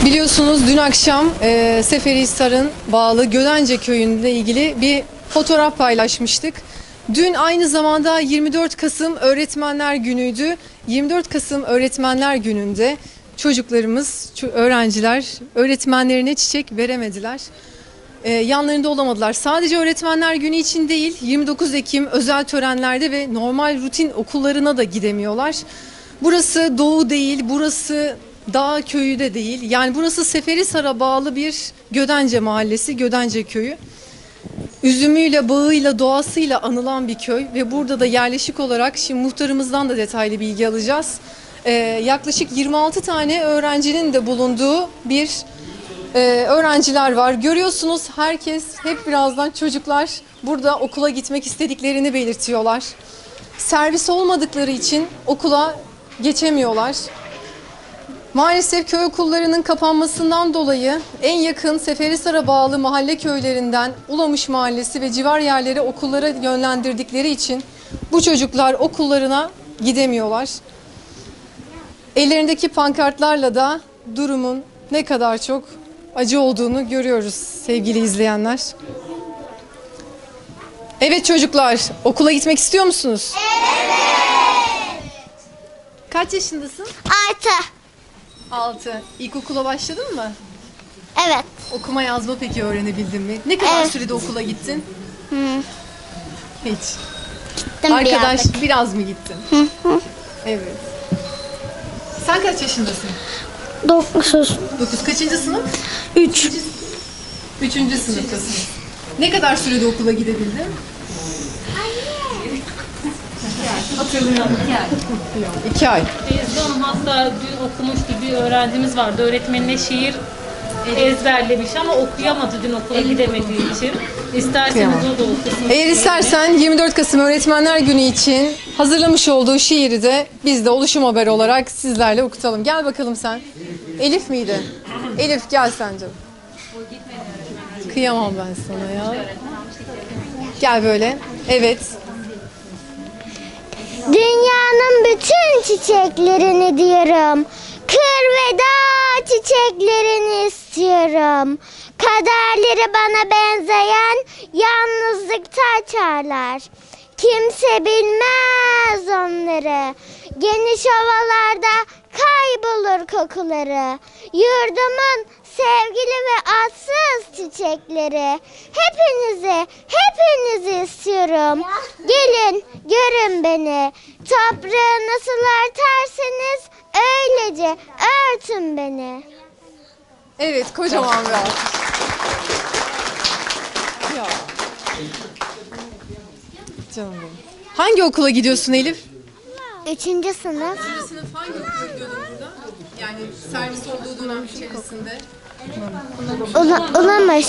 Biliyorsunuz dün akşam Seferihisar'ın bağlı Gödence köyünde ilgili bir fotoğraf paylaşmıştık. Dün aynı zamanda 24 Kasım Öğretmenler Günü'ydü. 24 Kasım Öğretmenler Günü'nde çocuklarımız, öğrenciler öğretmenlerine çiçek veremediler. Yanlarında olamadılar. Sadece Öğretmenler Günü için değil, 29 Ekim özel törenlerde ve normal rutin okullarına da gidemiyorlar. Burası Doğu değil, burası Dağ köyü de değil. Yani burası Seferihisar'a bağlı bir Gödence mahallesi, Gödence köyü. Üzümüyle, bağıyla, doğasıyla anılan bir köy ve burada da yerleşik olarak şimdi muhtarımızdan da detaylı bilgi alacağız. Yaklaşık 26 tane öğrencinin de bulunduğu bir öğrenciler var. Görüyorsunuz herkes, hep birazdan çocuklar burada okula gitmek istediklerini belirtiyorlar. Servis olmadıkları için okula geçemiyorlar. Maalesef köy okullarının kapanmasından dolayı en yakın Seferihisar'a bağlı mahalle köylerinden Ulamış Mahallesi ve civar yerlere okullara yönlendirdikleri için bu çocuklar okullarına gidemiyorlar. Ellerindeki pankartlarla da durumun ne kadar çok acı olduğunu görüyoruz sevgili izleyenler. Evet çocuklar, okula gitmek istiyor musunuz? Evet. Kaç yaşındasın? 6. İlkokula başladın mı? Evet. Okuma yazma peki öğrenebildin mi? Ne kadar sürede okula gittin? Hiç. Gittim Arkadaş birazcık. biraz mı gittin? Evet. Sen kaç yaşındasın? 9. 9. Kaçıncı sınıf? 3. Üçüncü sınıftasın. Ne kadar sürede okula gidebildin? Hatırlıyorum. 2 ay. Teyzem hatta dün okumuştu, bir öğrencimiz vardı. Öğretmenine şiir ezberlemiş ama okuyamadı dün okula gidemediği için. İsterseniz o da okusun. Eğer istersen 24 Kasım Öğretmenler Günü için hazırlamış olduğu şiiri de biz de Oluşum Haber olarak sizlerle okutalım. Gel bakalım sen. Elif miydi? Elif gel sen canım. Kıyamam ben sana ya. Gel böyle. Evet. Dünyanın bütün çiçeklerini diyorum. Kır ve dağ çiçeklerini istiyorum. Kaderleri bana benzeyen yalnızlıkta açarlar. Kimse bilmez onları. Geniş havalarda kaybolur kokuları. Yurdumun sevgili ve adsız çiçekleri. Hepinizi istiyorum. Gelin, görün beni. Toprağı nasıl örterseniz öylece örtün beni. Evet, kocaman bir alkış. Ya. Canım benim. Hangi okula gidiyorsun Elif? 3. sınıf. Sınıf hangi okula gidiyordun burada? Yani servis olduğu dönem içerisinde. Ulamış.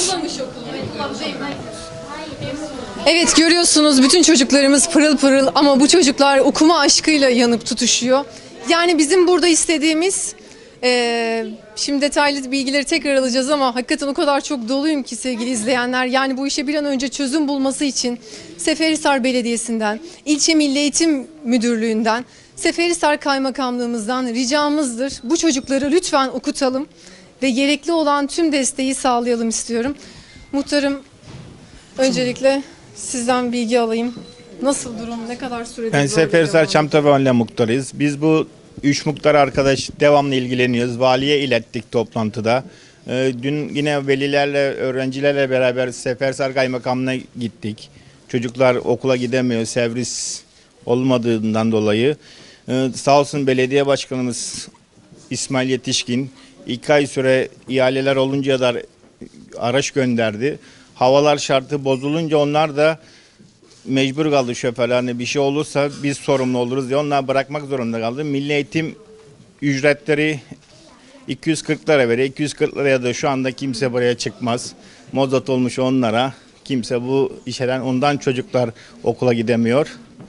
Evet görüyorsunuz bütün çocuklarımız pırıl pırıl ama bu çocuklar okuma aşkıyla yanıp tutuşuyor. Yani bizim burada istediğimiz, şimdi detaylı bilgileri tekrar alacağız ama hakikaten o kadar çok doluyum ki sevgili izleyenler. Yani bu işe bir an önce çözüm bulması için Seferihisar Belediyesi'nden, İlçe Milli Eğitim Müdürlüğü'nden, Seferihisar Kaymakamlığımızdan ricamızdır. Bu çocukları lütfen okutalım ve gerekli olan tüm desteği sağlayalım istiyorum. Muhtarım, öncelikle sizden bilgi alayım. Nasıl durum? Ne kadar süredir? Ben Seferihisar Çamtepe Mahalle muhtarıyız. Biz bu 3 muhtar arkadaş devamlı ilgileniyoruz. Valiye ilettik toplantıda. Dün yine velilerle, öğrencilerle beraber Seferihisar Kaymakamlığı'na gittik. Çocuklar okula gidemiyor, servis olmadığından dolayı. Sağ olsun belediye başkanımız İsmail Yetişkin 2 ay süre ihaleler oluncaya kadar araç gönderdi. Havalar şartı bozulunca onlar da mecbur kaldı şoförlerine, bir şey olursa biz sorumlu oluruz diye onlar bırakmak zorunda kaldı. Milli eğitim ücretleri 240 lira veriyor. 240 liraya da şu anda kimse buraya çıkmaz. Mozot olmuş onlara. Kimse bu işeden, ondan çocuklar okula gidemiyor.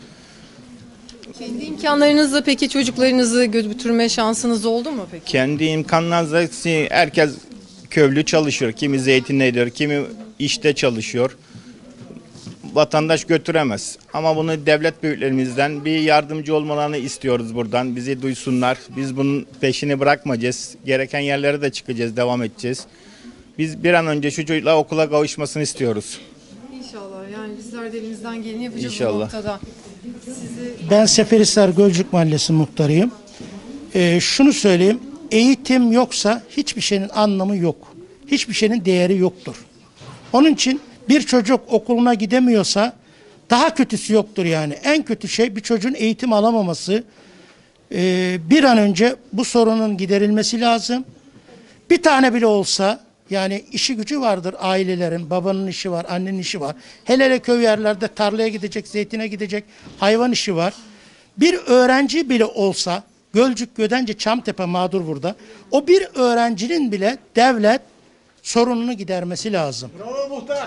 Kendi imkanlarınızla peki çocuklarınızı götürme şansınız oldu mu peki? Kendi imkanlarla herkes köylü çalışıyor. Kimi zeytinle ediyor, kimi işte çalışıyor. vatandaş götüremez. Ama bunu devlet büyüklerimizden bir yardımcı olmalarını istiyoruz buradan. Bizi duysunlar. Biz bunun peşini bırakmayacağız. Gereken yerlere de çıkacağız, devam edeceğiz. Biz bir an önce şu çocuklar okula kavuşmasını istiyoruz. İnşallah. Yani bizler de elimizden geleni yapacağız bu İnşallah. noktada. Ben Seferihisar Gölcük Mahallesi muhtarıyım. Şunu söyleyeyim, eğitim yoksa hiçbir şeyin anlamı yok. Hiçbir şeyin değeri yoktur. Onun için bir çocuk okuluna gidemiyorsa daha kötüsü yoktur yani. En kötü şey bir çocuğun eğitim alamaması. Bir an önce bu sorunun giderilmesi lazım. Bir tane bile olsa yani işi gücü vardır ailelerin, babanın işi var, annenin işi var. Hele hele köy yerlerde tarlaya gidecek, zeytine gidecek, hayvan işi var. Bir öğrenci bile olsa, Gölcük, Gödence, Çamtepe mağdur burada. O bir öğrencinin bile devlet sorununu gidermesi lazım. Bravo muhtar.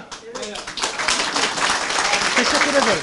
Teşekkür ederim.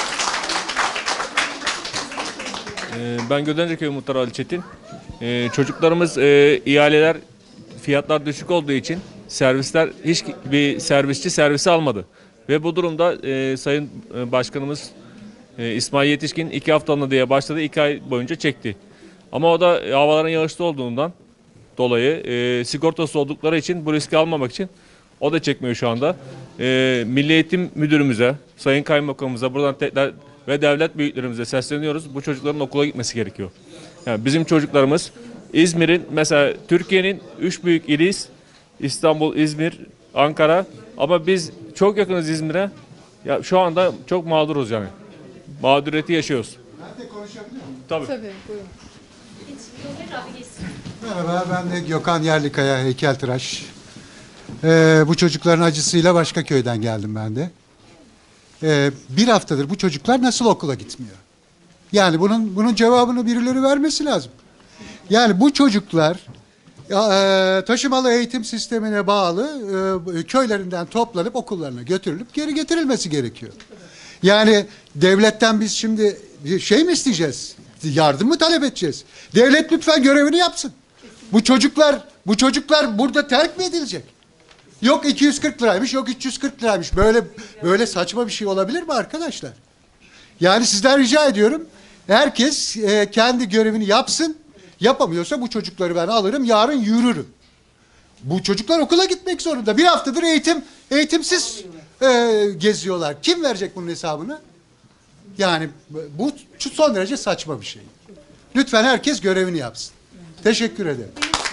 Ben Gödenceköy Muhtarı Ali Çetin. Çocuklarımız ihaleler fiyatlar düşük olduğu için servisler hiçbir servisçi servisi almadı. Ve bu durumda Sayın Başkanımız İsmail Yetişkin 2 haftalığına diye başladı, 2 ay boyunca çekti. Ama o da havaların yağışlı olduğundan dolayı sigortası oldukları için bu riski almamak için o da çekmiyor şu anda. Milli Eğitim Müdürümüze, Sayın Kaymakamımıza buradan ve devlet büyüklerimize sesleniyoruz. Bu çocukların okula gitmesi gerekiyor. Yani bizim çocuklarımız İzmir'in mesela Türkiye'nin 3 büyük iliyiz. İstanbul, İzmir, Ankara ama biz çok yakınız İzmir'e. Ya şu anda çok mağduruz yani. Mağduriyeti yaşıyoruz. Ben de konuşabilir miyim? Tabii, buyurun. Merhaba, ben de Gökhan Yerlikaya, heykeltıraş. Bu çocukların acısıyla başka köyden geldim ben de. Bir haftadır bu çocuklar nasıl okula gitmiyor? Yani bunun cevabını birileri vermesi lazım. Yani bu çocuklar taşımalı eğitim sistemine bağlı köylerinden toplanıp okullarına götürülüp geri getirilmesi gerekiyor. Yani devletten biz şimdi şey mi isteyeceğiz? Yardım mı talep edeceğiz? Devlet lütfen görevini yapsın. Bu çocuklar burada terk mi edilecek? Yok 240 liraymış, yok 340 liraymış. Böyle saçma bir şey olabilir mi arkadaşlar? Yani sizden rica ediyorum. Herkes kendi görevini yapsın. Yapamıyorsa bu çocukları ben alırım, yarın yürürüm. Bu çocuklar okula gitmek zorunda. Bir haftadır eğitimsiz geziyorlar. Kim verecek bunun hesabını? Yani bu son derece saçma bir şey. Lütfen herkes görevini yapsın. Teşekkür ederim.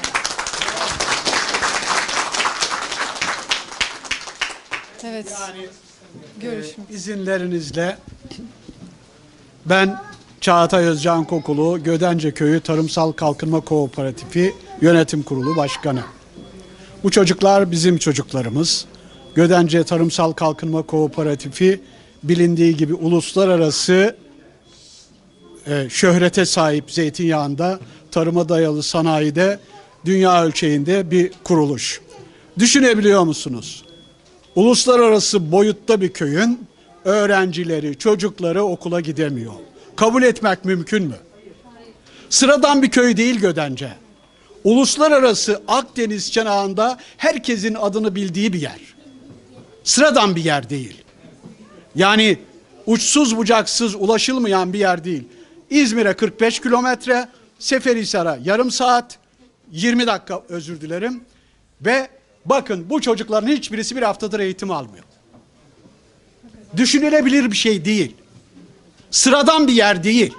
Evet. Görüşmek. İzinlerinizle ben Çağatay Özcan Kokulu, Gödence Köyü Tarımsal Kalkınma Kooperatifi Yönetim Kurulu Başkanı. Bu çocuklar bizim çocuklarımız. Gödence Tarımsal Kalkınma Kooperatifi bilindiği gibi uluslararası şöhrete sahip zeytinyağında, tarıma dayalı sanayide dünya ölçeğinde bir kuruluş. Düşünebiliyor musunuz? Uluslararası boyutta bir köyün öğrencileri, çocukları okula gidemiyor. Kabul etmek mümkün mü? Sıradan bir köy değil Gödence. Uluslararası Akdeniz çanağında herkesin adını bildiği bir yer. Sıradan bir yer değil. Yani uçsuz bucaksız ulaşılmayan bir yer değil. İzmir'e 45 kilometre, Seferihisar'a yarım saat, 20 dakika özür dilerim. Ve bakın bu çocukların hiçbirisi bir haftadır eğitim almıyor. Düşünülebilir bir şey değil. Sıradan bir yer değil.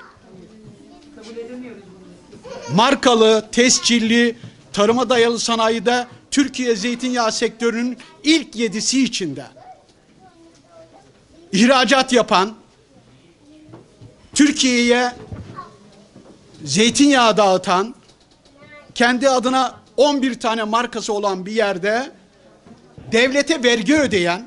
Markalı, tescilli, tarıma dayalı sanayide Türkiye zeytinyağı sektörünün ilk 7'si içinde. İhracat yapan, Türkiye'ye zeytinyağı dağıtan, kendi adına 11 tane markası olan bir yerde devlete vergi ödeyen,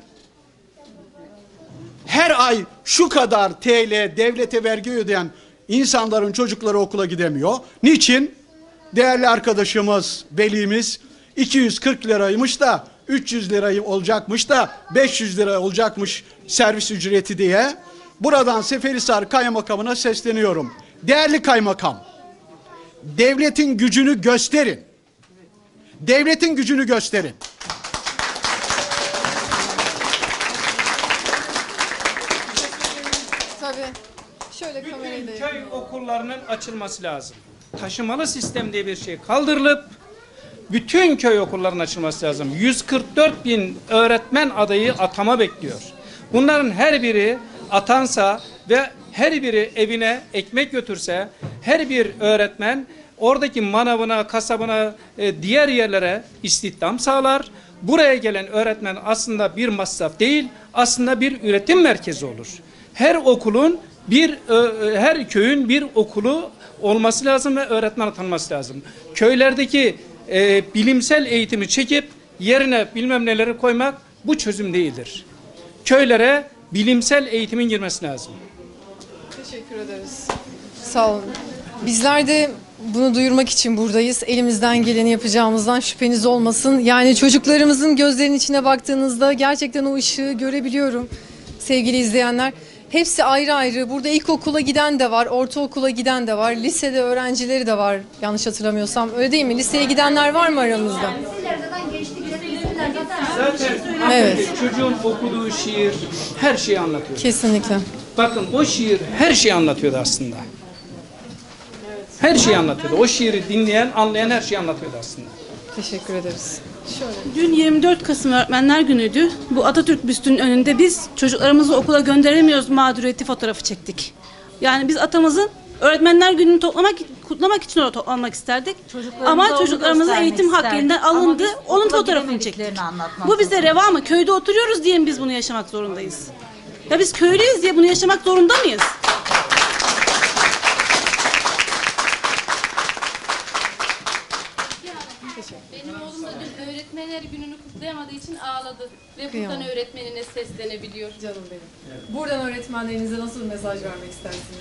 her ay şu kadar TL devlete vergi ödeyen insanların çocukları okula gidemiyor. Niçin? Değerli arkadaşımız, velimiz 240 liraymış da 300 lirayı olacakmış da 500 lira olacakmış servis ücreti diye. Buradan Seferihisar Kaymakamı'na sesleniyorum. Değerli kaymakam, devletin gücünü gösterin. Devletin gücünü gösterin. Şöyle kamerayı da Bütün köy okullarının açılması lazım. Taşımalı sistem diye bir şey kaldırılıp bütün köy okullarının açılması lazım. 144 bin öğretmen adayı atama bekliyor. Bunların her biri atansa ve her biri evine ekmek götürse, her bir öğretmen oradaki manavına, kasabına, diğer yerlere istihdam sağlar. Buraya gelen öğretmen aslında bir masraf değil, aslında bir üretim merkezi olur. Her köyün bir okulu olması lazım ve öğretmen atanması lazım. Köylerdeki bilimsel eğitimi çekip yerine bilmem neleri koymak bu çözüm değildir. Köylere bilimsel eğitimin girmesi lazım. Teşekkür ederiz. Sağ olun. Bizler de bunu duyurmak için buradayız. Elimizden geleni yapacağımızdan şüpheniz olmasın. Yani çocuklarımızın gözlerinin içine baktığınızda gerçekten o ışığı görebiliyorum sevgili izleyenler. Hepsi ayrı ayrı. Burada ilkokula giden de var, ortaokula giden de var, lisede öğrencileri de var yanlış hatırlamıyorsam. Öyle değil mi? Liseye gidenler var mı aramızda? Zaten Evet. çocuğun okuduğu şiir her şeyi anlatıyor. Kesinlikle. Bakın o şiir her şeyi anlatıyordu aslında. Her şeyi anlatıyordu. O şiiri dinleyen, anlayan her şeyi anlatıyordu aslında. Teşekkür ederiz. Dün 24 Kasım Öğretmenler Günü'ydü. Bu Atatürk büstünün önünde biz çocuklarımızı okula gönderemiyoruz mağduriyeti fotoğrafı çektik. Yani biz atamızın Öğretmenler Günü'nü kutlamak için orada toplanmak isterdik. Ama çocuklarımızın eğitim hakkı elinden alındı. Onun fotoğrafını çektik. Bu bize reva mı? Köyde oturuyoruz diye mi biz bunu yaşamak zorundayız? Ya biz köylüyüz diye bunu yaşamak zorunda mıyız? Benim oğlum da dün öğretmenler gününü kutlayamadığı için ağladı. Ve Kıyamam. buradan öğretmenine seslenebiliyor. Canım benim. Buradan öğretmenlerinize nasıl bir mesaj vermek istersiniz?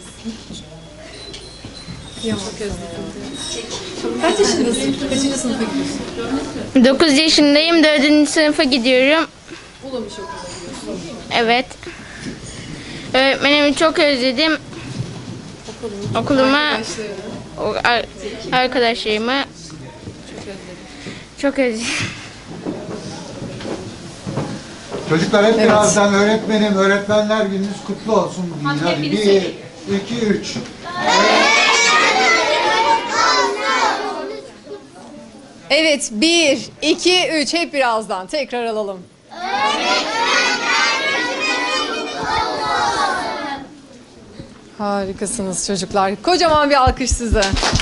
Çok özledim. Kaç yaşındasın? Kaçıncı sınıfa gidiyorsun? 9 yaşındayım. 4. sınıfa gidiyorum. Ulamış okuluna gidiyorsun. Evet. Öğretmenimi çok özledim. Okuluma, arkadaşlarımı çok özledim. Çocuklar hep birazdan öğretmenler gününüz kutlu olsun deyin. Hadi 1, 2, 3. Evet, 1, 2, 3 hep birazdan tekrar alalım. Harikasınız çocuklar. Kocaman bir alkış size.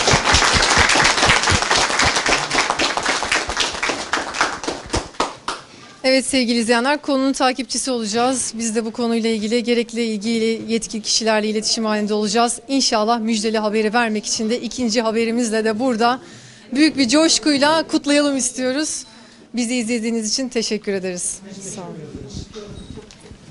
Evet sevgili izleyenler, konunun takipçisi olacağız. Biz de bu konuyla ilgili gerekli ilgili yetkili kişilerle iletişim halinde olacağız. İnşallah müjdeli haberi vermek için de ikinci haberimizle de burada büyük bir coşkuyla kutlayalım istiyoruz. Bizi izlediğiniz için teşekkür ederiz. Sağ olun.